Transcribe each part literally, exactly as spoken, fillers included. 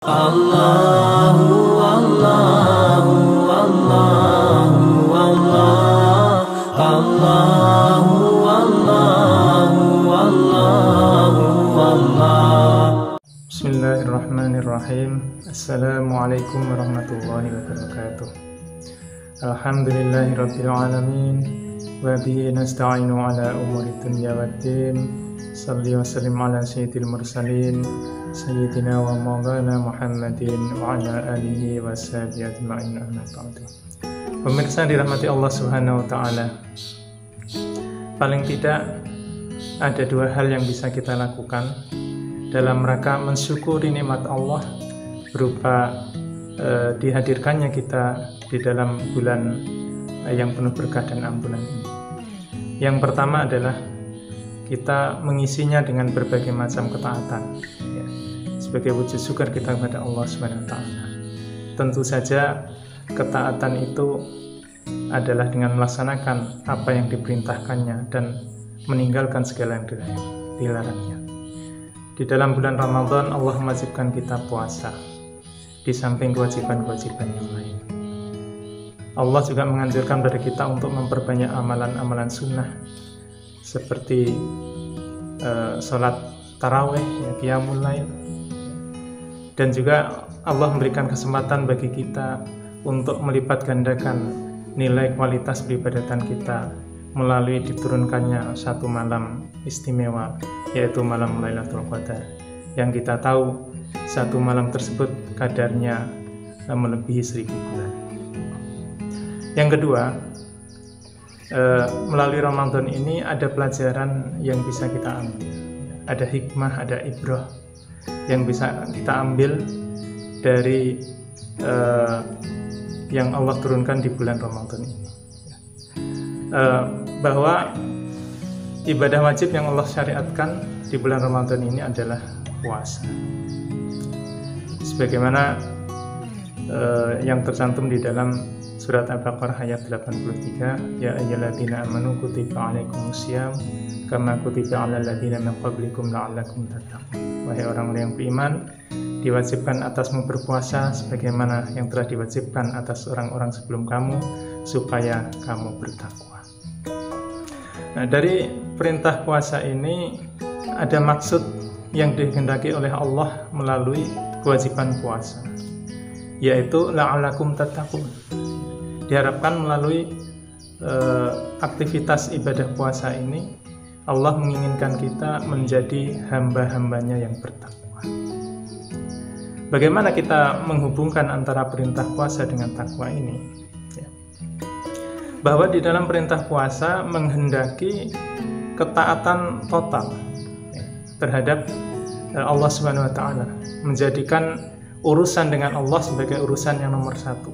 Allahu Allahu Allahu Allah Allahu Allahu Allahu Allah. Bismillahirrahmanirrahim. Assalamualaikum warahmatullahi wabarakatuh. Alhamdulillahirabbil alamin wa bihi nasta'inu ala umuri dunya waddin. Shalli wa sallim ala sayyidil mursalin sayyidina wa maulana Muhammadin wa ala alihi wa sahbihi ajma'in, amma ba'du. Pemirsa dirahmati Allah Subhanahu wa taala. Paling tidak ada dua hal yang bisa kita lakukan dalam rangka mensyukuri nikmat Allah berupa eh, dihadirkannya kita di dalam bulan eh, yang penuh berkah dan ampunan ini. Yang pertama adalah kita mengisinya dengan berbagai macam ketaatan, ya, sebagai wujud syukur kita kepada Allah Subhanahu wa taala. Tentu saja ketaatan itu adalah dengan melaksanakan apa yang diperintahkannya dan meninggalkan segala yang dilarangnya. Di dalam bulan Ramadan Allah mewajibkan kita puasa di samping kewajiban-kewajiban yang lain. Allah juga menganjurkan pada kita untuk memperbanyak amalan-amalan sunnah seperti uh, sholat taraweh, ya, qiyamul lail, dan juga Allah memberikan kesempatan bagi kita untuk melipat gandakan nilai kualitas peribadatan kita melalui diturunkannya satu malam istimewa, yaitu malam Lailatul Qadar, yang kita tahu satu malam tersebut kadarnya uh, melebihi seribu bulan. Yang kedua, Uh, melalui Ramadan ini ada pelajaran yang bisa kita ambil, ada hikmah, ada ibrah yang bisa kita ambil dari uh, yang Allah turunkan di bulan Ramadan ini, uh, bahwa ibadah wajib yang Allah syariatkan di bulan Ramadan ini adalah puasa, sebagaimana uh, yang tercantum di dalam Surat Al-Baqarah ayat delapan puluh tiga, ya ayyuhalladzina amanu kutiba alaikumusiyam kama kutiba alal ladzina min qablikum la'allakum tattaqun. Wahai orang-orang yang beriman, diwajibkan atasmu berpuasa sebagaimana yang telah diwajibkan atas orang-orang sebelum kamu supaya kamu bertakwa. Nah, dari perintah puasa ini ada maksud yang dikehendaki oleh Allah melalui kewajiban puasa, yaitu la'allakum tattaqun. Diharapkan melalui uh, aktivitas ibadah puasa ini Allah menginginkan kita menjadi hamba-hambanya yang bertakwa. Bagaimana kita menghubungkan antara perintah puasa dengan takwa ini? Ya. Bahwa di dalam perintah puasa menghendaki ketaatan total, ya, terhadap uh, Allah Subhanahu wa taala, menjadikan urusan dengan Allah sebagai urusan yang nomor satu.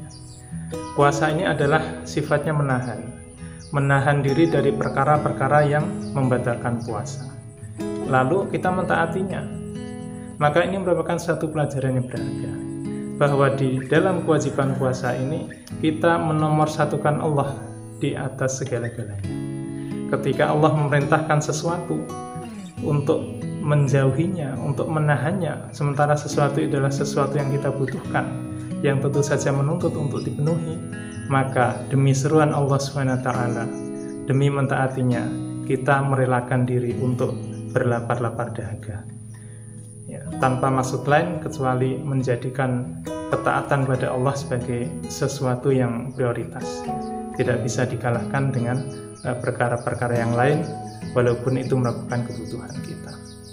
Puasa ini adalah sifatnya menahan, menahan diri dari perkara-perkara yang membatalkan puasa. Lalu kita mentaatinya. Maka ini merupakan satu pelajaran yang berharga, bahwa di dalam kewajiban puasa ini kita menomorsatukan Allah di atas segala-galanya. Ketika Allah memerintahkan sesuatu untuk menjauhinya, untuk menahannya, sementara sesuatu adalah sesuatu yang kita butuhkan, yang tentu saja menuntut untuk dipenuhi, maka demi seruan Allah subhanahu wa taala, demi mentaatinya, kita merelakan diri untuk berlapar-lapar dahaga, ya, tanpa maksud lain kecuali menjadikan ketaatan pada Allah sebagai sesuatu yang prioritas, tidak bisa dikalahkan dengan perkara-perkara yang lain, walaupun itu merupakan kebutuhan kita.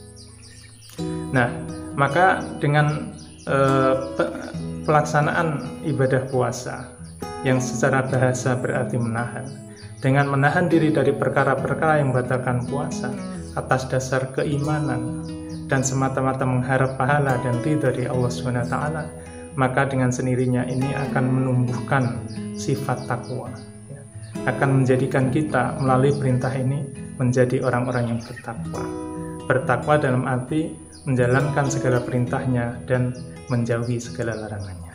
Nah, maka dengan eh, pelaksanaan ibadah puasa yang secara bahasa berarti menahan, dengan menahan diri dari perkara-perkara yang membatalkan puasa atas dasar keimanan dan semata-mata mengharap pahala dan ridha dari Allah subhanahu wa taala, maka dengan sendirinya ini akan menumbuhkan sifat takwa, ya, akan menjadikan kita melalui perintah ini menjadi orang-orang yang bertakwa. Bertakwa dalam arti menjalankan segala perintahnya dan menjauhi segala larangannya.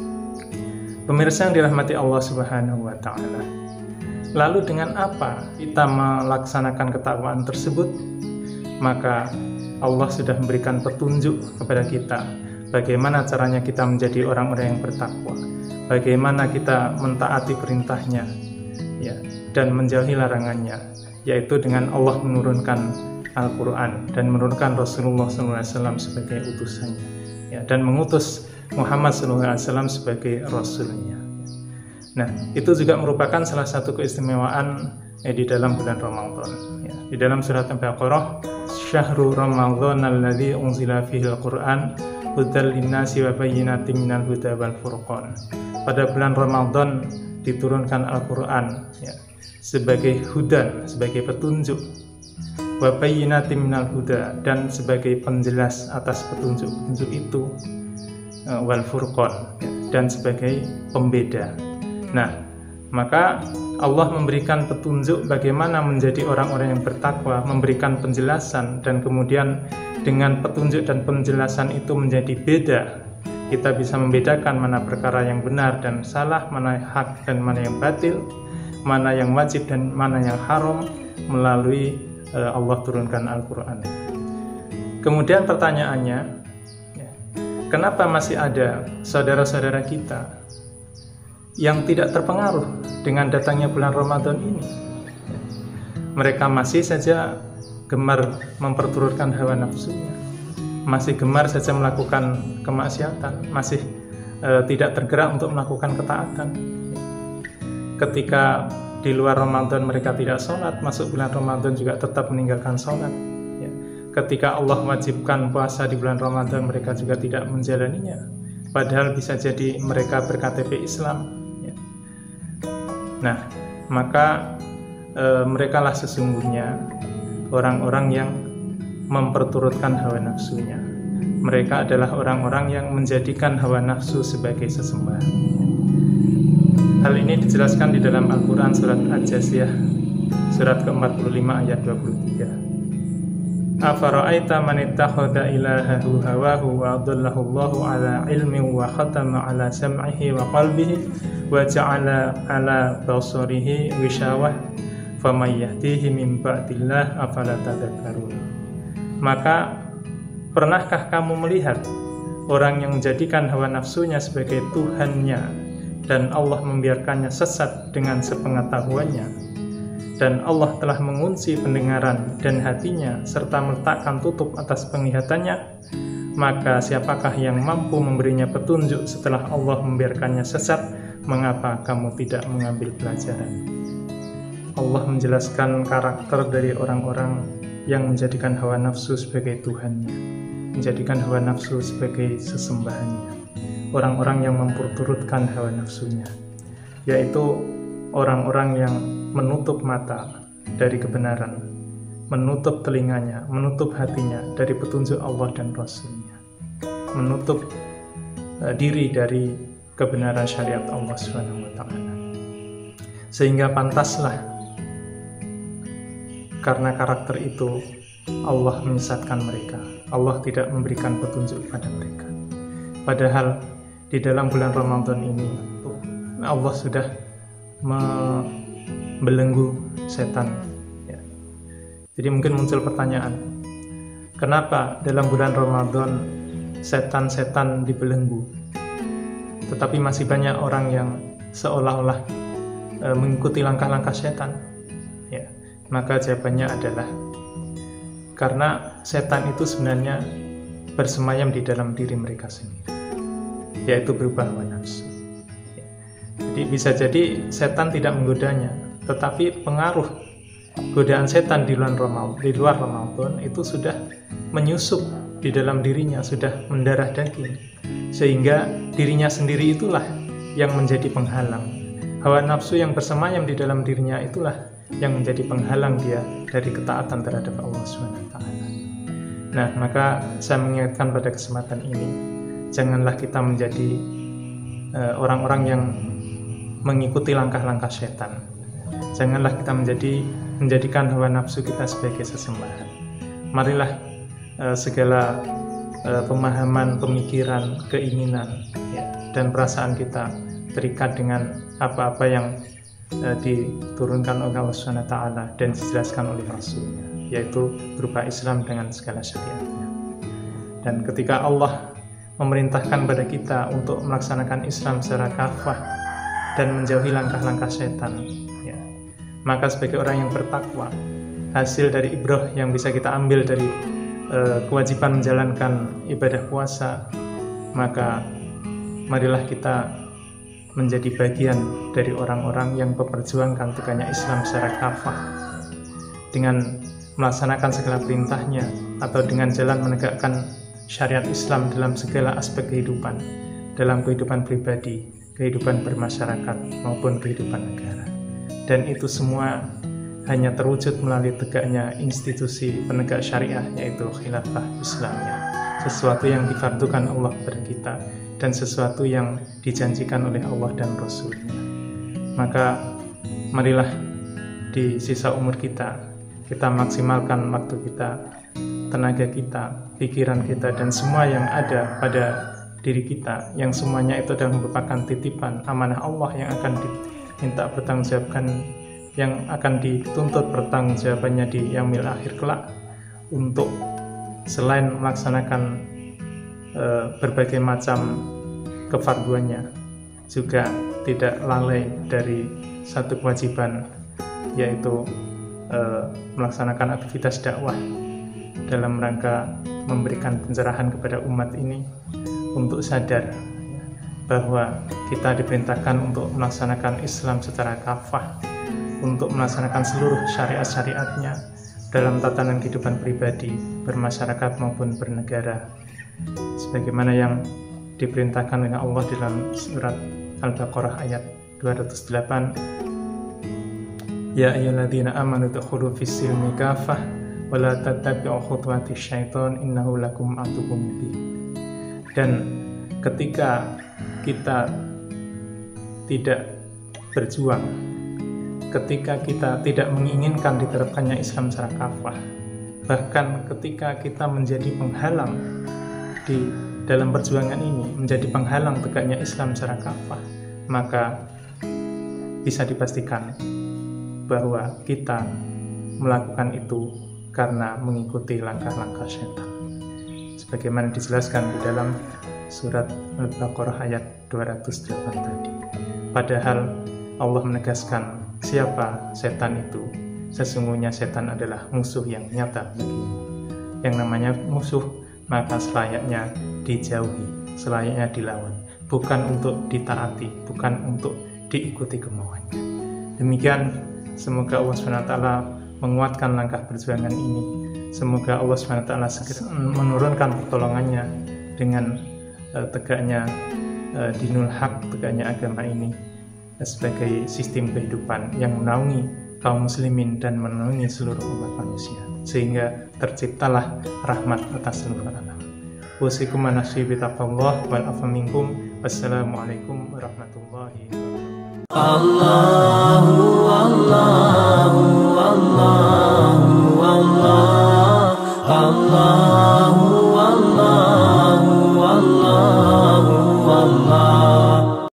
Pemirsa yang dirahmati Allah Subhanahu wa taala. Lalu dengan apa kita melaksanakan ketakwaan tersebut? Maka Allah sudah memberikan petunjuk kepada kita bagaimana caranya kita menjadi orang-orang yang bertakwa, bagaimana kita mentaati perintahnya, ya, dan menjauhi larangannya, yaitu dengan Allah menurunkan Al-Quran dan menurunkan Rasulullah shallallahu alaihi wasallam sebagai utusannya, ya, dan mengutus Muhammad shallallahu alaihi wasallam sebagai Rasulnya. Nah, itu juga merupakan salah satu keistimewaan eh, di dalam bulan Ramadan. Ya. Di dalam surat Al-Baqarah, Syahrul Ramadan alladzi unzila fihil Qur'an hudal linnasi wa bayyinatin minal huda wal furqan. Pada bulan Ramadan diturunkan Al-Quran, ya, sebagai hudan, sebagai petunjuk, wa bayyinatin minal huda, dan sebagai penjelas atas petunjuk-petunjuk itu, uh, wal furqan, ya, dan sebagai pembeda. Nah, maka Allah memberikan petunjuk bagaimana menjadi orang-orang yang bertakwa, memberikan penjelasan, dan kemudian dengan petunjuk dan penjelasan itu menjadi beda. Kita bisa membedakan mana perkara yang benar dan salah, mana hak dan mana yang batil, mana yang wajib dan mana yang haram, melalui uh, Allah turunkan Al-Quran. Kemudian pertanyaannya, ya, kenapa masih ada saudara-saudara kita yang tidak terpengaruh dengan datangnya bulan Ramadan ini? Mereka masih saja gemar memperturutkan hawa nafsunya, masih gemar saja melakukan kemaksiatan, masih e, tidak tergerak untuk melakukan ketaatan. Ketika di luar Ramadan mereka tidak sholat, masuk bulan Ramadan juga tetap meninggalkan sholat. Ya. Ketika Allah wajibkan puasa di bulan Ramadan, mereka juga tidak menjalaninya, padahal bisa jadi mereka ber-K T P Islam. Nah, maka e, merekalah sesungguhnya orang-orang yang memperturutkan hawa nafsunya. Mereka adalah orang-orang yang menjadikan hawa nafsu sebagai sesembahan. Hal ini dijelaskan di dalam Al-Quran surat Al-Jasiyah, surat ke empat puluh lima ayat dua puluh tiga. Afara'aita man ittakhadha ilahahu hawahu wa adallahu Allahu ala ilmin wa khatama ala sam'ihi wa qalbihi wa ja'ala ala basarihi ghishawah faman yahdihi min ba'dillah afala tadhakkarun. Maka pernahkah kamu melihat orang yang menjadikan hawa nafsunya sebagai Tuhannya dan Allah membiarkannya sesat dengan sepengetahuannya, dan Allah telah mengunci pendengaran dan hatinya serta meletakkan tutup atas penglihatannya, maka siapakah yang mampu memberinya petunjuk setelah Allah membiarkannya sesat? Mengapa kamu tidak mengambil pelajaran? Allah menjelaskan karakter dari orang-orang yang menjadikan hawa nafsu sebagai Tuhannya, menjadikan hawa nafsu sebagai sesembahannya, orang-orang yang memperturutkan hawa nafsunya, yaitu orang-orang yang menutup mata dari kebenaran, menutup telinganya, menutup hatinya dari petunjuk Allah dan Rasul-Nya, menutup uh, diri dari kebenaran syariat Allah subhanahu wa taala. Sehingga pantaslah karena karakter itu Allah menyesatkan mereka. Allah tidak memberikan petunjuk kepada mereka. Padahal di dalam bulan Ramadan ini Allah sudah membelenggu setan, ya. Jadi mungkin muncul pertanyaan, kenapa dalam bulan Ramadan setan-setan dibelenggu, tetapi masih banyak orang yang seolah-olah e, mengikuti langkah-langkah setan? Ya, maka jawabannya adalah karena setan itu sebenarnya bersemayam di dalam diri mereka sendiri, yaitu berupa hawa nafsu. Jadi bisa jadi setan tidak menggodanya, tetapi pengaruh godaan setan di luar Ramadan, di luar Ramadan itu sudah menyusup di dalam dirinya, sudah mendarah daging, sehingga dirinya sendiri itulah yang menjadi penghalang. Hawa nafsu yang bersemayam di dalam dirinya itulah yang menjadi penghalang dia dari ketaatan terhadap Allah subhanahu wa taala. Nah, maka saya mengingatkan pada kesempatan ini, janganlah kita menjadi uh, orang-orang yang mengikuti langkah-langkah setan. Janganlah kita menjadi menjadikan hawa nafsu kita sebagai sesembahan. Marilah uh, segala uh, pemahaman, pemikiran, keinginan, ya, dan perasaan kita terikat dengan apa-apa yang uh, diturunkan oleh Allah subhanahu wa taala dan dijelaskan oleh Rasul-Nya, yaitu berupa Islam dengan segala syariatnya. Dan ketika Allah memerintahkan pada kita untuk melaksanakan Islam secara kafah dan menjauhi langkah-langkah setan, ya. Maka sebagai orang yang bertakwa, hasil dari ibrah yang bisa kita ambil dari uh, kewajiban menjalankan ibadah puasa, maka marilah kita menjadi bagian dari orang-orang yang memperjuangkan tegaknya Islam secara kafah dengan melaksanakan segala perintahnya atau dengan jalan menegakkan syariat Islam dalam segala aspek kehidupan, dalam kehidupan pribadi, kehidupan bermasyarakat maupun kehidupan negara. Dan itu semua hanya terwujud melalui tegaknya institusi penegak syariah, yaitu khilafah Islamnya, sesuatu yang difardukan Allah kepada kita dan sesuatu yang dijanjikan oleh Allah dan Rasul-Nya. Maka marilah di sisa umur kita, kita maksimalkan waktu kita, tenaga kita, pikiran kita, dan semua yang ada pada diri kita, yang semuanya itu adalah merupakan titipan amanah Allah yang akan diminta bertanggungjawabkan, yang akan dituntut pertanggungjawabannya di yaumil akhir kelak, untuk selain melaksanakan e, berbagai macam kefarduannya, juga tidak lalai dari satu kewajiban, yaitu e, melaksanakan aktivitas dakwah dalam rangka memberikan pencerahan kepada umat ini untuk sadar bahwa kita diperintahkan untuk melaksanakan Islam secara kafah, untuk melaksanakan seluruh syariat-syariatnya dalam tatanan kehidupan pribadi, bermasyarakat maupun bernegara, sebagaimana yang diperintahkan oleh Allah dalam surat Al-Baqarah ayat dua ratus delapan, Ya ayyuhalladzina amanu dukhulu fis-silmi kafah wa la tattabi'u khutuwatis syaiton innahu lakum aduwwum mubin. Dan ketika kita tidak berjuang, ketika kita tidak menginginkan diterapkannya Islam secara kafah, bahkan ketika kita menjadi penghalang di dalam perjuangan ini, menjadi penghalang tegaknya Islam secara kafah, maka bisa dipastikan bahwa kita melakukan itu karena mengikuti langkah-langkah syaitan, sebagaimana dijelaskan di dalam surat Al-Baqarah ayat dua ratus delapan tadi. Padahal Allah menegaskan siapa setan itu. Sesungguhnya setan adalah musuh yang nyata bagimu. Yang namanya musuh maka selayaknya dijauhi, selayaknya dilawan, bukan untuk ditaati, bukan untuk diikuti kemauannya. Demikian, semoga Allah subhanahu wa taala menguatkan langkah perjuangan ini. Semoga Allah subhanahu wa taala segera menurunkan pertolongannya dengan uh, tegaknya uh, dinul haq, tegaknya agama ini sebagai sistem kehidupan yang menaungi kaum muslimin dan menaungi seluruh umat manusia, sehingga terciptalah rahmat atas seluruh alam. Wasikum manasyi bitaqwallah wal afa minkum. Wassalamualaikum warahmatullahi wabarakatuh. Allahu Allah